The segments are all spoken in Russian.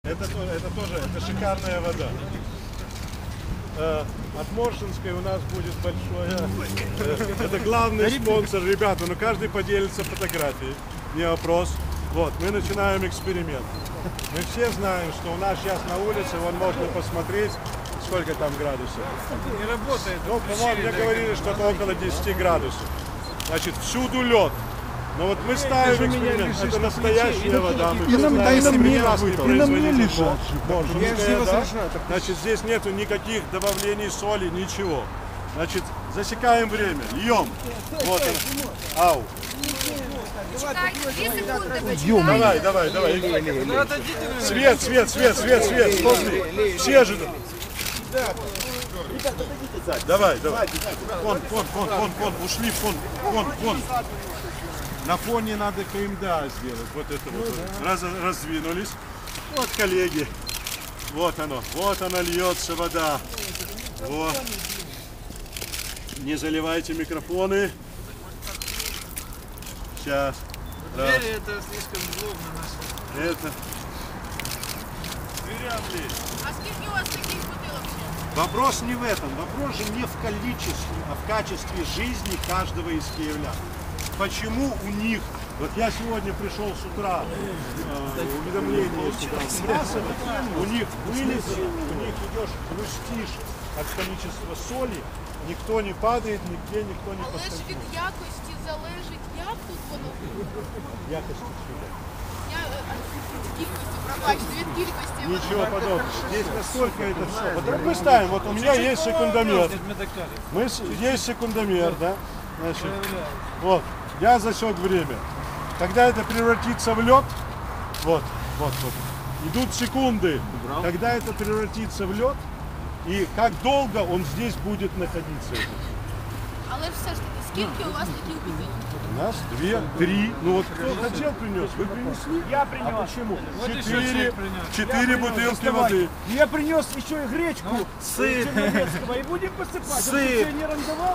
Это шикарная вода. От Моршинской у нас будет большое. Это главный спонсор, ребята. Но каждый поделится фотографией. Не вопрос. Вот, мы начинаем эксперимент. Мы все знаем, что у нас сейчас на улице, вон можно посмотреть, сколько там градусов. Не работает. Ну, по-моему, мне говорили, что это около 10 градусов. Значит, всюду лед. Но вот мы ставим эксперимент. Это настоящая вода. Мы на мне лежат. Значит, здесь нету никаких добавлений соли, ничего. Значит, засекаем время. Льем. Вот оно. Ау. Давай. Свет. Смотри. Все же. Давай. Вон. Ушли вон. На фоне надо КМДА сделать. Вот это вот. Раздвинулись. Вот, коллеги. Вот оно льется вода. Вот. Не заливайте микрофоны. Сейчас. Двери это слишком злобно наше. Это. Дверям лезть. А сколько у вас таких бутылок? Вопрос не в этом. Вопрос же не в количестве, а в качестве жизни каждого из киевлян. Почему у них, вот я сегодня пришел с утра, уведомление сюда сбрасывать, у них вылез, у них идешь, хрустишь от количества соли, никто не падает, нигде никто не Але ж пострадает. від якості залежить, як тут воно Якости сюда. кількості, пробачте, від кількості. Ничего подобного. Здесь настолько это все. Вот мы ставим, вот у меня есть секундомер. Есть секундомер, да? Значит, вот, я засек время. Когда это превратится в лед, вот, идут секунды. Когда это превратится в лед, и как долго он здесь будет находиться. Але ж все ж таки, скільки у вас таких бутилок? У нас 2, 3. Ну вот кто хотел принес, вы принесли? Я принес. А почему? Вот еще 4 бутылки воды. Я принес еще и гречку черновецкого. И будем посыпать. Сыр. Он не рандовал.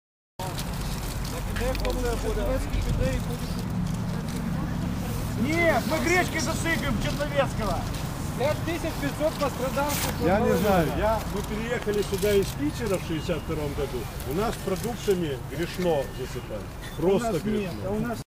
Нет, мы гречкой засыпем черновецкого. 5500 пострадавших. Я не знаю, мы переехали сюда из Питера в 62 году. У нас продуктами грешно засыпать. Просто грешно. У нас